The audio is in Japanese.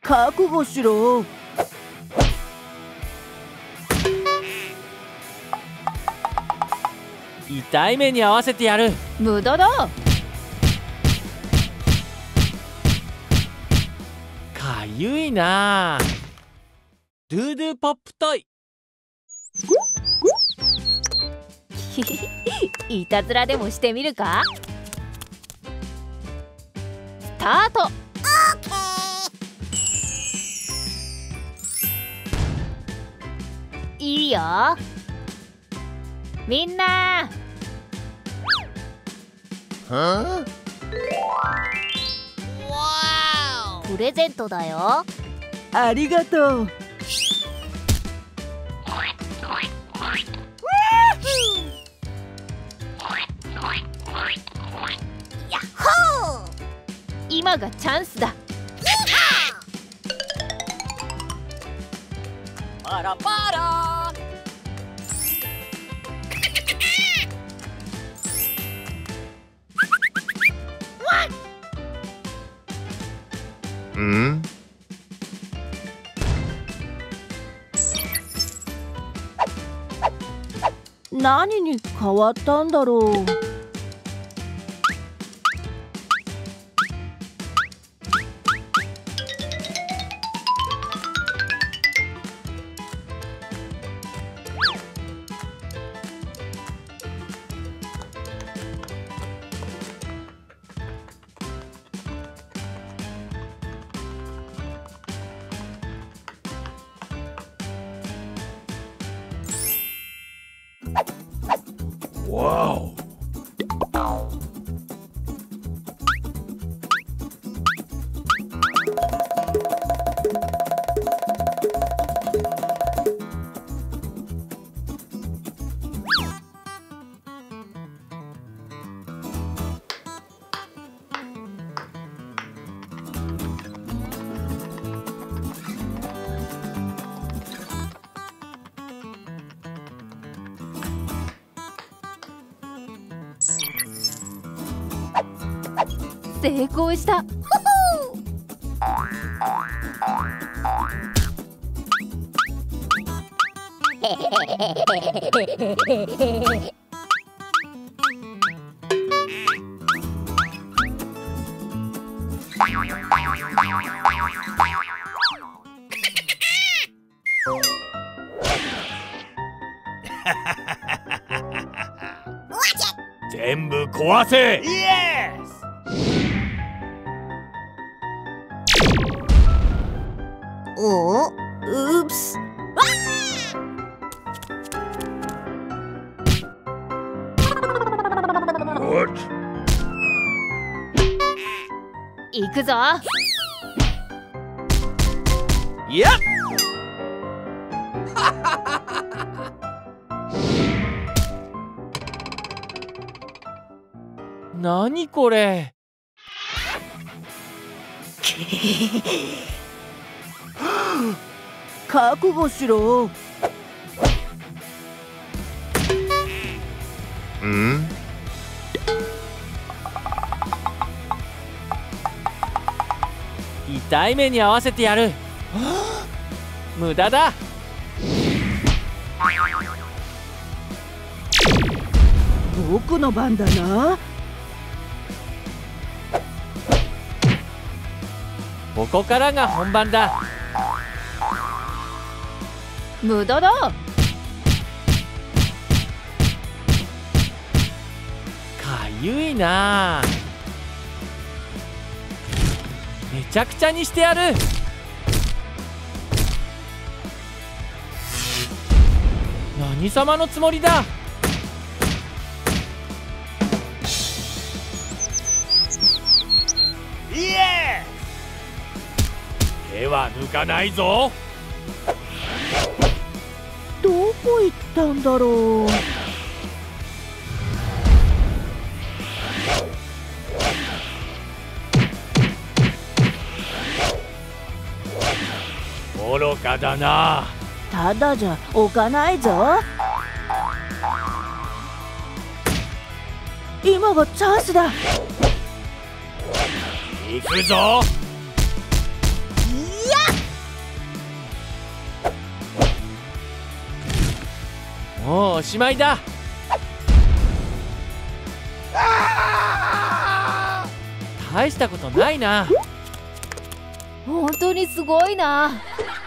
覚悟しろ。 痛い目に合わせてやる。 無駄だ。 かゆいな。ドゥドゥポップトイ。 いたずらでもしてみるか。スタート。いいよ。みんな。プレゼントだよ。 ありがとう。 やっほー。今がチャンスだ。 パラパラ。 何に変わったんだろう。 わお。 成功した。 全部壊せ。イエス。 お、うっす。 行くぞ。 いや。何これ。 覚悟しろ。 痛い目に合わせてやる。無駄だ。 僕の番だな。 ここからが本番だ。 無駄だ。 かゆいな。めちゃくちゃにしてやる。何様のつもりだ。イエス。手は抜かないぞ。 どこ行ったんだろう。 愚かだな。 ただじゃ置かないぞ。今がチャンスだ。 行くぞ。 いやもうおしまいだ。大したことないな。 本当にすごいな。